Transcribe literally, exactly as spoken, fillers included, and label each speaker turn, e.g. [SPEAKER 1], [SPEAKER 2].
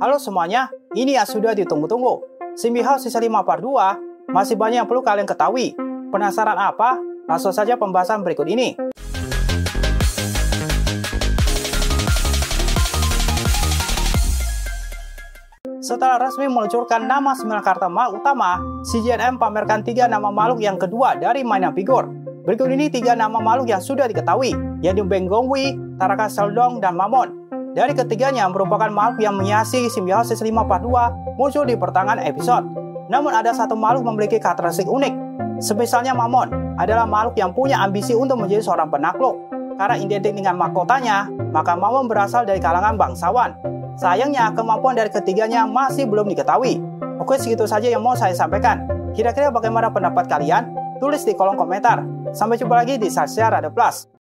[SPEAKER 1] Halo semuanya, ini yang sudah ditunggu-tunggu. Symbiote sisa lima part dua, masih banyak yang perlu kalian ketahui. Penasaran apa? Langsung saja pembahasan berikut ini. Setelah resmi meluncurkan nama sembilan karakter makhluk utama, C G N M pamerkan tiga nama makhluk yang kedua dari mainan figur. Berikut ini tiga nama makhluk yang sudah diketahui, yaitu Beng Gongwi, Taraka Seldong, dan Mamon. Dari ketiganya merupakan makhluk yang menghiasi Symbiote sisa lima part dua muncul di pertengahan episode. Namun ada satu makhluk memiliki karakteristik unik. Semisalnya Mamon adalah makhluk yang punya ambisi untuk menjadi seorang penakluk. Karena identik dengan mahkotanya, maka Mamon berasal dari kalangan bangsawan. Sayangnya kemampuan dari ketiganya masih belum diketahui. Oke, segitu saja yang mau saya sampaikan. Kira-kira bagaimana pendapat kalian? Tulis di kolom komentar. Sampai jumpa lagi di Sasha Rada Plus.